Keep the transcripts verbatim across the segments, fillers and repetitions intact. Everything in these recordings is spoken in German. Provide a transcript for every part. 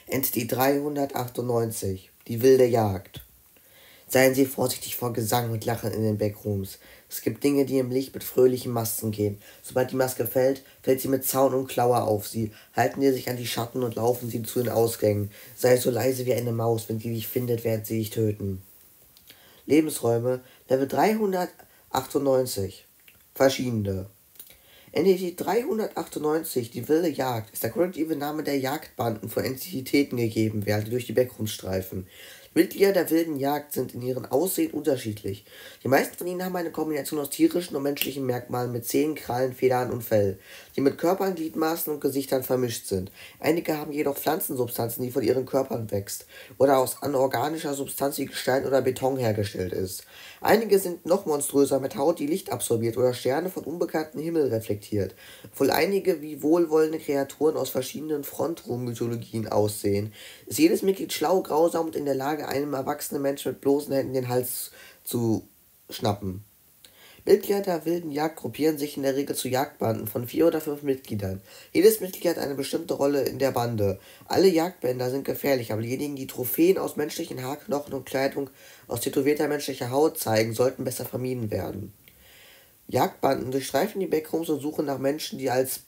Entity dreihundertachtundneunzig. Die wilde Jagd. Seien Sie vorsichtig vor Gesang und Lachen in den Backrooms. Es gibt Dinge, die im Licht mit fröhlichen Masken gehen. Sobald die Maske fällt, fällt sie mit Zaun und Klaue auf Sie. Halten Sie sich an die Schatten und laufen Sie zu den Ausgängen. Sei so leise wie eine Maus, wenn sie dich findet, während sie dich töten. Lebensräume Level dreihundertachtundneunzig. Verschiedene. Entity dreihundertachtundneunzig, die wilde Jagd, ist der kollektive Name der Jagdbanden von Entitäten gegeben werden, die durch die Backrooms streifen. Die Mitglieder der wilden Jagd sind in ihrem Aussehen unterschiedlich. Die meisten von ihnen haben eine Kombination aus tierischen und menschlichen Merkmalen mit Zähnen, Krallen, Federn und Fell, die mit Körpern, Gliedmaßen und Gesichtern vermischt sind. Einige haben jedoch Pflanzensubstanzen, die von ihren Körpern wächst oder aus anorganischer Substanz wie Gestein oder Beton hergestellt ist. Einige sind noch monströser mit Haut, die Licht absorbiert oder Sterne von unbekannten Himmel reflektiert, obwohl einige wie wohlwollende Kreaturen aus verschiedenen Frontrum-Mythologien aussehen. Ist jedes Mitglied schlau, grausam und in der Lage, einem erwachsenen Menschen mit bloßen Händen den Hals zu schnappen. Mitglieder der wilden Jagd gruppieren sich in der Regel zu Jagdbanden von vier oder fünf Mitgliedern. Jedes Mitglied hat eine bestimmte Rolle in der Bande. Alle Jagdbänder sind gefährlich, aber diejenigen, die Trophäen aus menschlichen Haarknochen und Kleidung aus tätowierter menschlicher Haut zeigen, sollten besser vermieden werden. Jagdbanden durchstreifen die Backrooms und suchen nach Menschen, die als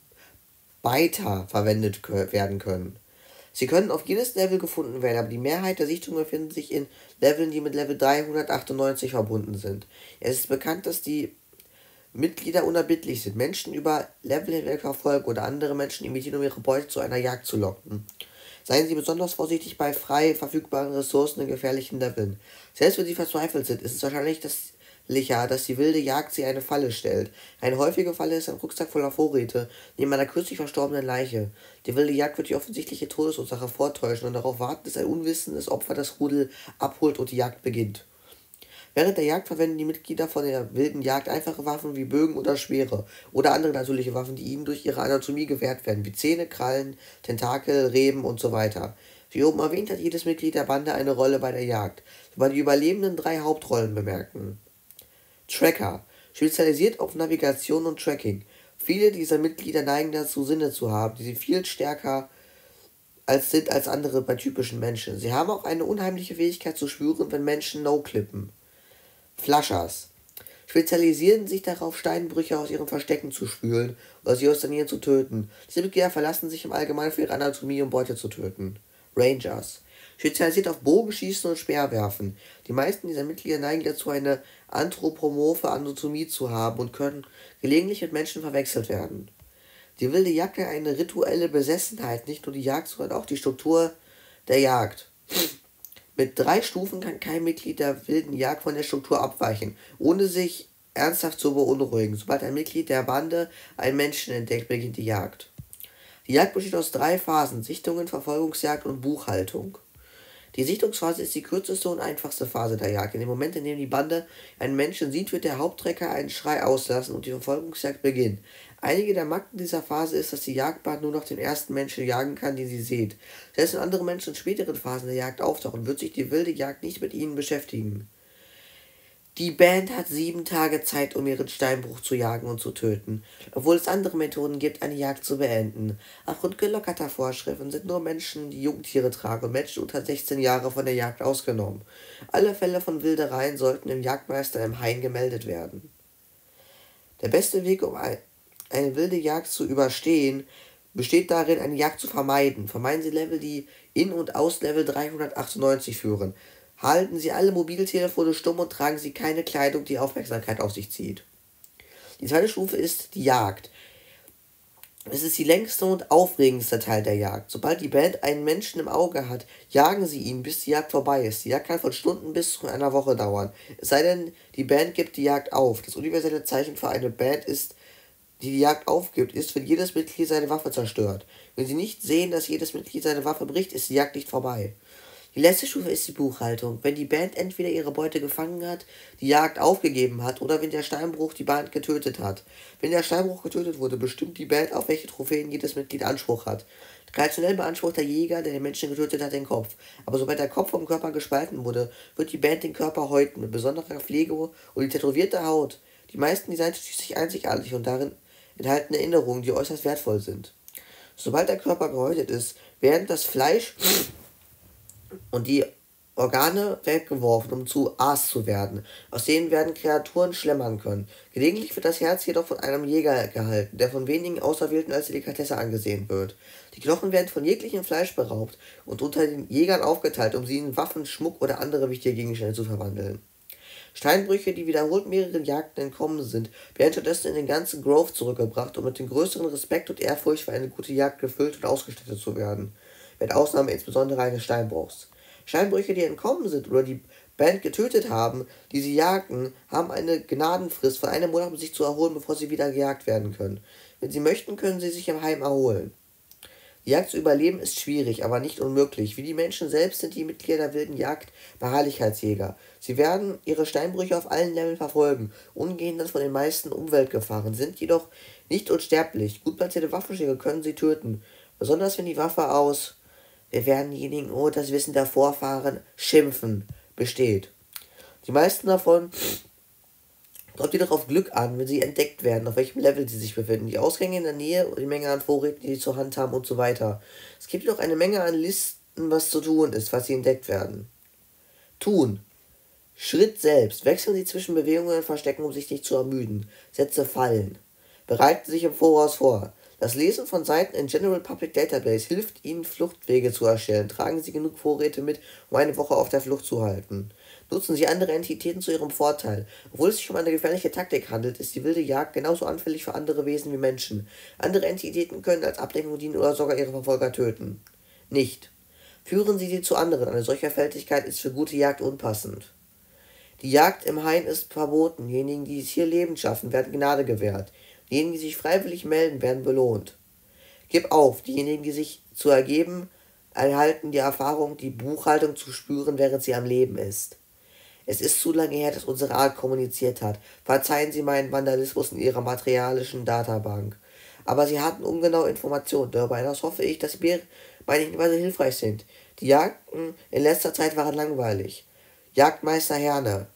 Beiter verwendet werden können. Sie können auf jedes Level gefunden werden, aber die Mehrheit der Sichtungen befindet sich in Leveln, die mit Level dreihundertachtundneunzig verbunden sind. Es ist bekannt, dass die Mitglieder unerbittlich sind, Menschen über Level hinweg verfolgen oder andere Menschen imitieren, um ihre Beute zu einer Jagd zu locken. Seien Sie besonders vorsichtig bei frei verfügbaren Ressourcen in gefährlichen Leveln. Selbst wenn Sie verzweifelt sind, ist es wahrscheinlich das dass die wilde Jagd sie eine Falle stellt. Eine häufige Falle ist ein Rucksack voller Vorräte, neben einer kürzlich verstorbenen Leiche. Die wilde Jagd wird die offensichtliche Todesursache vortäuschen und darauf warten, dass ein unwissendes Opfer das Rudel abholt und die Jagd beginnt. Während der Jagd verwenden die Mitglieder von der wilden Jagd einfache Waffen wie Bögen oder Speere oder andere natürliche Waffen, die ihnen durch ihre Anatomie gewährt werden, wie Zähne, Krallen, Tentakel, Reben und so weiter. Wie oben erwähnt, hat jedes Mitglied der Bande eine Rolle bei der Jagd, wobei die Überlebenden drei Hauptrollen bemerken. Tracker, spezialisiert auf Navigation und Tracking. Viele dieser Mitglieder neigen dazu, Sinne zu haben, die sie viel stärker als sind als andere bei typischen Menschen. Sie haben auch eine unheimliche Fähigkeit zu spüren, wenn Menschen no-clippen. Flushers spezialisieren sich darauf, Steinbrüche aus ihren Verstecken zu spülen oder sie aus der Nähe zu töten. Diese Mitglieder verlassen sich im Allgemeinen für ihre Anatomie, um Beute zu töten. Rangers spezialisiert auf Bogenschießen und Speerwerfen. Die meisten dieser Mitglieder neigen dazu, eine anthropomorphe Anatomie zu haben und können gelegentlich mit Menschen verwechselt werden. Die wilde Jagd hat eine rituelle Besessenheit, nicht nur die Jagd, sondern auch die Struktur der Jagd. Mit drei Stufen kann kein Mitglied der wilden Jagd von der Struktur abweichen, ohne sich ernsthaft zu beunruhigen. Sobald ein Mitglied der Bande einen Menschen entdeckt, beginnt die Jagd. Die Jagd besteht aus drei Phasen: Sichtungen, Verfolgungsjagd und Buchhaltung. Die Sichtungsphase ist die kürzeste und einfachste Phase der Jagd. In dem Moment, in dem die Bande einen Menschen sieht, wird der Haupttrecker einen Schrei auslassen und die Verfolgungsjagd beginnt. Einige der Macken dieser Phase ist, dass die Jagdband nur noch den ersten Menschen jagen kann, den sie sieht. Selbst wenn andere Menschen in späteren Phasen der Jagd auftauchen, wird sich die wilde Jagd nicht mit ihnen beschäftigen. Die Band hat sieben Tage Zeit, um ihren Steinbruch zu jagen und zu töten, obwohl es andere Methoden gibt, eine Jagd zu beenden. Aufgrund gelockerter Vorschriften sind nur Menschen, die Jungtiere tragen, und Menschen unter sechzehn Jahre von der Jagd ausgenommen. Alle Fälle von Wildereien sollten dem Jagdmeister im Hain gemeldet werden. Der beste Weg, um eine wilde Jagd zu überstehen, besteht darin, eine Jagd zu vermeiden. Vermeiden Sie Level, die in und aus Level dreihundertachtundneunzig führen. Halten Sie alle Mobiltelefone stumm und tragen Sie keine Kleidung, die Aufmerksamkeit auf sich zieht. Die zweite Stufe ist die Jagd. Es ist die längste und aufregendste Teil der Jagd. Sobald die Band einen Menschen im Auge hat, jagen sie ihn, bis die Jagd vorbei ist. Die Jagd kann von Stunden bis zu einer Woche dauern. Es sei denn, die Band gibt die Jagd auf. Das universelle Zeichen für eine Band ist, die die Jagd aufgibt, ist, wenn jedes Mitglied seine Waffe zerstört. Wenn sie nicht sehen, dass jedes Mitglied seine Waffe bricht, ist die Jagd nicht vorbei. Die letzte Stufe ist die Buchhaltung. Wenn die Band entweder ihre Beute gefangen hat, die Jagd aufgegeben hat oder wenn der Steinbruch die Band getötet hat. Wenn der Steinbruch getötet wurde, bestimmt die Band, auf welche Trophäen jedes Mitglied Anspruch hat. Traditionell beansprucht der Jäger, der den Menschen getötet hat, den Kopf. Aber sobald der Kopf vom Körper gespalten wurde, wird die Band den Körper häuten mit besonderer Pflege und die tätowierte Haut. Die meisten Designs sind schließlich einzigartig und darin enthalten Erinnerungen, die äußerst wertvoll sind. Sobald der Körper gehäutet ist, werden das Fleisch und die Organe weggeworfen, um zu Aas zu werden. Aus denen werden Kreaturen schlemmern können. Gelegentlich wird das Herz jedoch von einem Jäger gehalten, der von wenigen Auserwählten als Delikatesse angesehen wird. Die Knochen werden von jeglichem Fleisch beraubt und unter den Jägern aufgeteilt, um sie in Waffen, Schmuck oder andere wichtige Gegenstände zu verwandeln. Steinbrüche, die wiederholt mehreren Jagden entkommen sind, werden stattdessen in den ganzen Grove zurückgebracht, um mit dem größeren Respekt und Ehrfurcht für eine gute Jagd gefüllt und ausgestattet zu werden. Mit Ausnahme insbesondere eines Steinbruchs. Steinbrüche, die entkommen sind oder die Band getötet haben, die sie jagten, haben eine Gnadenfrist von einem Monat, um sich zu erholen, bevor sie wieder gejagt werden können. Wenn sie möchten, können sie sich im Heim erholen. Die Jagd zu überleben ist schwierig, aber nicht unmöglich. Wie die Menschen selbst sind die Mitglieder der wilden Jagd Beharrlichkeitsjäger. Sie werden ihre Steinbrüche auf allen Leveln verfolgen, umgehen dann von den meisten Umweltgefahren, sind jedoch nicht unsterblich. Gut platzierte Waffenschläge können sie töten, besonders wenn die Waffe aus Wir werden diejenigen ohne das Wissen der Vorfahren schimpfen besteht. Die meisten davon kommt jedoch auf Glück an, wenn sie entdeckt werden, auf welchem Level sie sich befinden, die Ausgänge in der Nähe, die Menge an Vorräten, die sie zur Hand haben und so weiter. Es gibt jedoch eine Menge an Listen, was zu tun ist, falls sie entdeckt werden. Tun. Schritt selbst. Wechseln Sie zwischen Bewegungen und Verstecken, um sich nicht zu ermüden. Setze Fallen. Bereiten Sie sich im Voraus vor. Das Lesen von Seiten in General Public Database hilft Ihnen, Fluchtwege zu erstellen. Tragen Sie genug Vorräte mit, um eine Woche auf der Flucht zu halten. Nutzen Sie andere Entitäten zu Ihrem Vorteil. Obwohl es sich um eine gefährliche Taktik handelt, ist die wilde Jagd genauso anfällig für andere Wesen wie Menschen. Andere Entitäten können als Ablenkung dienen oder sogar ihre Verfolger töten. Nicht. Führen Sie sie zu anderen. Eine solche Fertigkeit ist für gute Jagd unpassend. Die Jagd im Hain ist verboten. Diejenigen, die es hier lebend schaffen, werden Gnade gewährt. Diejenigen, die sich freiwillig melden, werden belohnt. Gib auf. Diejenigen, die sich zu ergeben, erhalten die Erfahrung, die Buchhaltung zu spüren, während sie am Leben ist. Es ist zu lange her, dass unsere Art kommuniziert hat. Verzeihen Sie meinen Vandalismus in Ihrer materialischen Databank. Aber Sie hatten ungenaue Informationen. Darüber hinaus hoffe ich, dass mir meine Hinweise hilfreich sind. Die Jagden in letzter Zeit waren langweilig. Jagdmeister Herne.